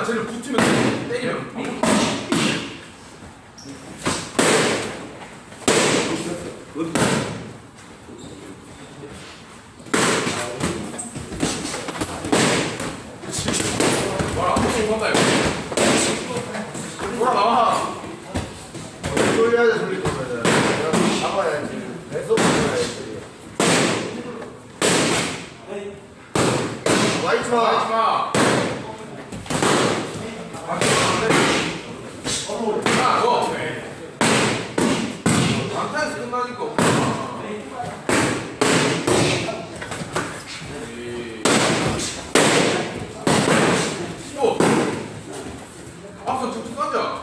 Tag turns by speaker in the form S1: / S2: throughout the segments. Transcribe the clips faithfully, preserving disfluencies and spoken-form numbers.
S1: 쟤를 붙으면 때리면. 말 아무것도 못한다 이거. 돌아 나와.
S2: 돌려야 돼. 돌릴 거면은 내가 잡아야지. 내 손으로 해야지. 와있지 마.
S1: 와있지 마. 야, 너. 방탄에서 끝나니까 없구나. 또. 앞서 툭툭 던져.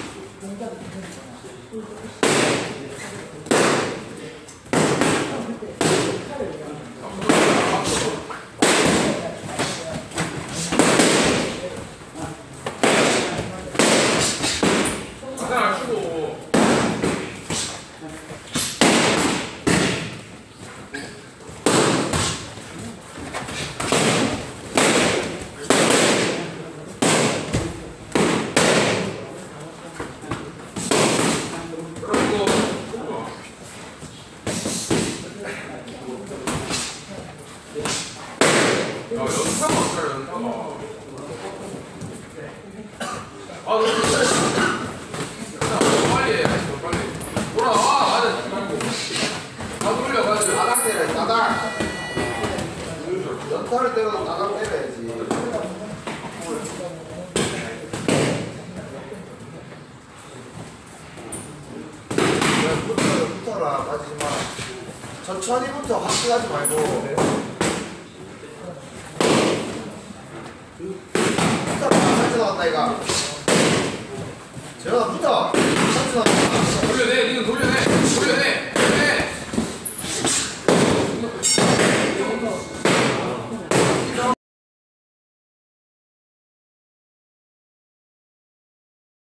S1: 야, 연타가 없어요, 연타가. 아, 너 진짜. 자, 빨리 해, 빨리. 돌아와, 맞아, 지금 말고. 다 돌려, 맞아.
S2: 따당 때려, 따당. 연타를 때려도 따당 때려야지. 붙어라, 붙어라, 빠지지 마. 천천히부터 확실하지 말고. 붙어! 살짝 나왔다 이거. 재현아 붙어! 살짝 나왔다.
S1: 돌려내, 니는 돌려내, 돌려내.